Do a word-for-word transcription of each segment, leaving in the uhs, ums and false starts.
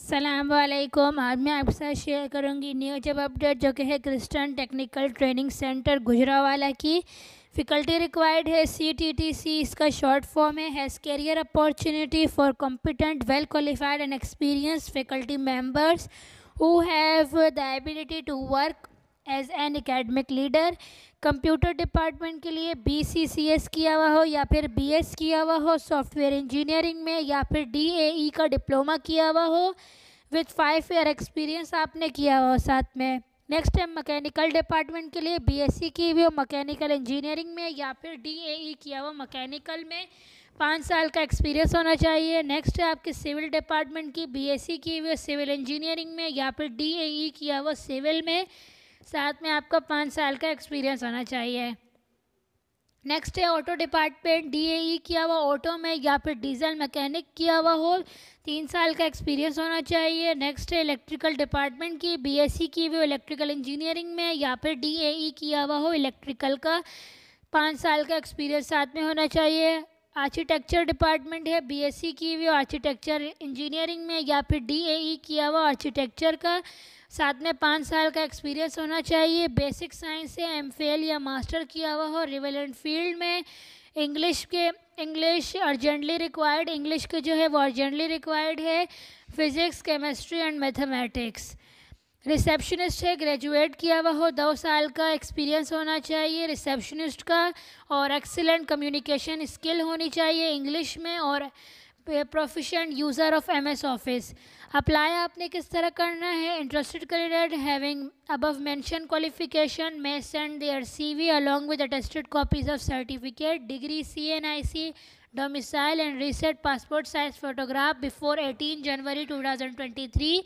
अस्सलाम वालेकुम। आज मैं आपके साथ शेयर करूंगी न्यू जॉब अपडेट जो कि है Christian technical training centre Gujranwala की। फैकल्टी रिक्वायर्ड है सी टी टी सी, इसका शॉर्ट फॉर्म है। Has career opportunity for competent well qualified and experience faculty members who have the ability to work as an academic leader. Computer department के लिए B C C S किया हुआ हो या फिर B S किया हुआ हो सॉफ्टवेयर इंजीनियरिंग में, या फिर डी ए ई का डिप्लोमा किया हुआ हो विथ फाइव ईयर एक्सपीरियंस आपने किया हुआ हो साथ में। नेक्स्ट है मैकेनिकल डिपार्टमेंट के लिए बी एस सी की हुई हो मैकेनिकल इंजीनियरिंग में, या फिर डी ए ई किया हुआ मैकेनिकल में, पाँच साल का एक्सपीरियंस होना चाहिए। नेक्स्ट है आपके सिविल डिपार्टमेंट की बी एस सी की हुई सिविल इंजीनियरिंग में, या फिर डी ए ई किया हुआ सिविल में, साथ में आपका पाँच साल का एक्सपीरियंस होना चाहिए। नेक्स्ट है auto department D A E किया हुआ ऑटो में, या फिर डीजल मैकेनिक किया हुआ हो, तीन साल का एक्सपीरियंस होना चाहिए। नेक्स्ट है इलेक्ट्रिकल डिपार्टमेंट की बी एस सी की हुई इलेक्ट्रिकल इंजीनियरिंग में, या फिर डी ए ई किया हुआ हो इलेक्ट्रिकल का, पाँच साल का एक्सपीरियंस साथ में होना चाहिए। आर्किटेक्चर डिपार्टमेंट है बी एस सी की हुई आर्किटेक्चर इंजीनियरिंग में, या फिर डी ए ई किया हुआ आर्किटेक्चर का, साथ में पाँच साल का एक्सपीरियंस होना चाहिए। बेसिक साइंस से एम फिल या मास्टर किया हुआ हो रिलेवेंट फील्ड में। इंग्लिश के इंग्लिश अर्जेंटली रिक्वायर्ड, इंग्लिश के जो है वो अर्जेंटली रिक्वायर्ड है। Physics, chemistry and mathematics. Receptionist है ग्रेजुएट किया हुआ हो, दो साल का एक्सपीरियंस होना चाहिए रिसेप्शनिस्ट का, और एक्सीलेंट कम्युनिकेशन स्किल होनी चाहिए इंग्लिश में, और proficient user of M S Office. Apply आपने किस तरह करना है? Interested candidate having above mention qualification may send their C V along with attested copies of certificate, degree, C N I C, domicile and recent passport size photograph before eighteen January two thousand twenty three.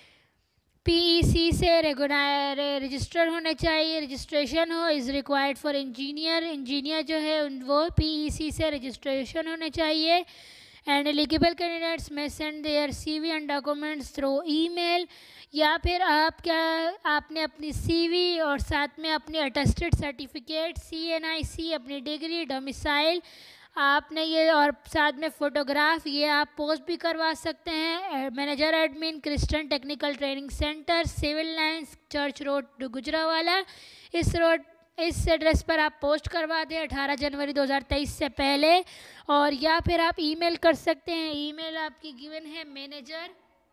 P E C से regular register होने चाहिए, registration हो is required for engineer, engineer जो है वो P E C से registration होने चाहिए। And eligible candidates may send their C V and documents through email, या फिर आप क्या आपने अपनी सी वी और साथ में अपनी attested certificate, C N I C, अपनी डिग्री, डोमिसाइल आपने ये, और साथ में फ़ोटोग्राफ, ये आप पोस्ट भी करवा सकते हैं। Manager admin Christian technical training centre, civil lines, church road Gujranwala. इस रोड इस एड्रेस पर आप पोस्ट करवा दें अठारह जनवरी दो हज़ार तेईस से पहले, और या फिर आप ईमेल कर सकते हैं। ईमेल आपकी गिवन है manager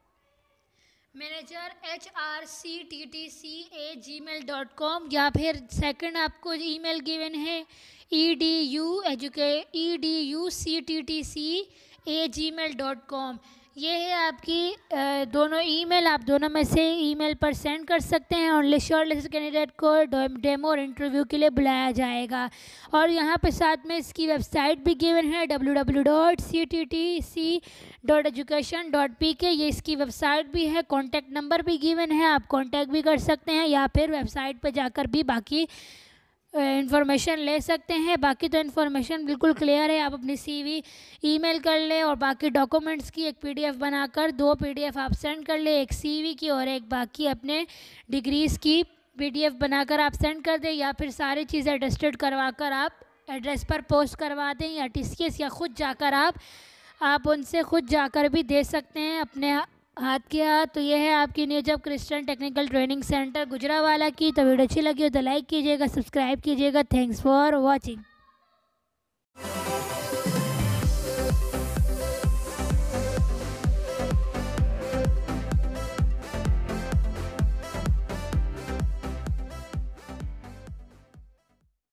manager H R C T T C A gmail dot com, या फिर सेकंड आपको ईमेल गिवन है ई डी यू एजुके E D U C T T C A gmail dot com. ये है आपकी दोनों email, आप दोनों में से ईमेल पर सेंड कर सकते हैं, और शॉर्ट लिस्ट कैंडिडेट को डेमो और इंटरव्यू के लिए बुलाया जाएगा। और यहाँ पे साथ में इसकी वेबसाइट भी गिवन है W W W dot C T T C dot education dot P K, ये इसकी वेबसाइट भी है। कॉन्टैक्ट नंबर भी गिवन है, आप कॉन्टैक्ट भी कर सकते हैं, या फिर वेबसाइट पर जाकर भी बाकी इन्फॉर्मेशन ले सकते हैं। बाकी तो इन्फॉर्मेशन बिल्कुल क्लियर है, आप अपनी सीवी ईमेल कर लें, और बाकी डॉक्यूमेंट्स की एक पीडीएफ बनाकर दो पीडीएफ आप सेंड कर लें, एक सीवी की और एक बाकी अपने डिग्रीज़ की पीडीएफ बनाकर आप सेंड कर दें, या फिर सारी चीज़ें अटेस्टेड करवा कर आप एड्रेस पर पोस्ट करवा दें, या टी सी एस, या ख़ुद जाकर आप आप उनसे खुद जाकर भी दे सकते हैं अपने हाथ के हाथ। तो ये है आपकी new job Christian technical training centre Gujranwala की। तो वीडियो अच्छी लगी हो तो लाइक कीजिएगा, सब्सक्राइब कीजिएगा। Thanks for watching.